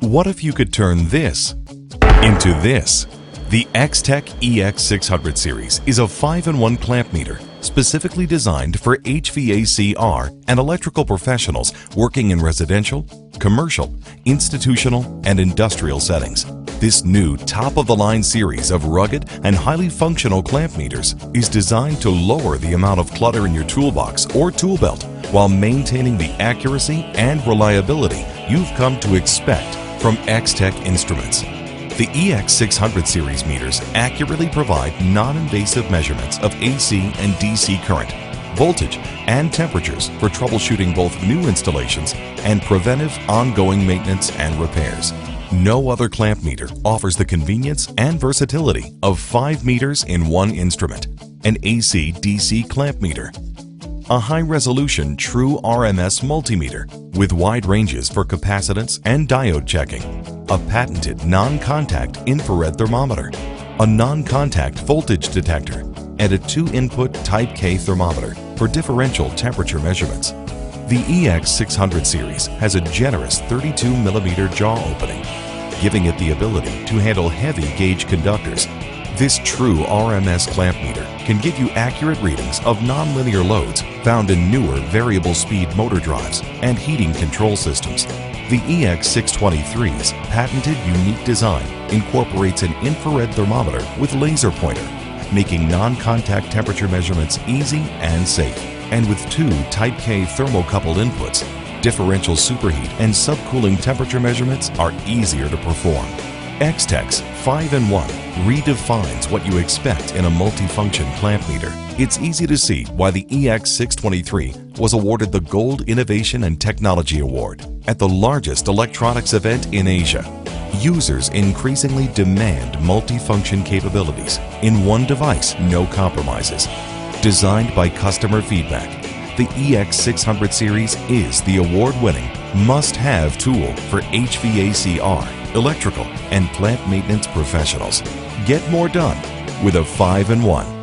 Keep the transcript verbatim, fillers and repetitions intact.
What if you could turn this into this? The X-Tech E X six hundred series is a five in one clamp meter specifically designed for H V A C R and electrical professionals working in residential, commercial, institutional, and industrial settings. This new top-of-the-line series of rugged and highly functional clamp meters is designed to lower the amount of clutter in your toolbox or tool belt while maintaining the accuracy and reliability you've come to expect from X-Tech instruments. The E X six hundred series meters accurately provide non-invasive measurements of A C and D C current, voltage, and temperatures for troubleshooting both new installations and preventive ongoing maintenance and repairs. No other clamp meter offers the convenience and versatility of five meters in one instrument, an A C D C clamp meter, a high-resolution true R M S multimeter with wide ranges for capacitance and diode checking, a patented non-contact infrared thermometer, a non-contact voltage detector, and a two-input Type K thermometer for differential temperature measurements. The E X six hundred series has a generous thirty-two millimeter jaw opening, giving it the ability to handle heavy gauge conductors. This true R M S clamp meter can give you accurate readings of nonlinear loads found in newer variable speed motor drives and heating control systems. The E X six twenty-three's patented unique design incorporates an infrared thermometer with laser pointer, making non-contact temperature measurements easy and safe. And with two Type K thermocoupled inputs, differential superheat and subcooling temperature measurements are easier to perform. X-Tech's five in one redefines what you expect in a multifunction clamp meter. It's easy to see why the E X six twenty-three was awarded the Gold Innovation and Technology Award at the largest electronics event in Asia. Users increasingly demand multifunction capabilities in one device, no compromises. Designed by customer feedback, the E X six hundred series is the award-winning must-have tool for H V A C R, electrical, and plant maintenance professionals. Get more done with a five in one.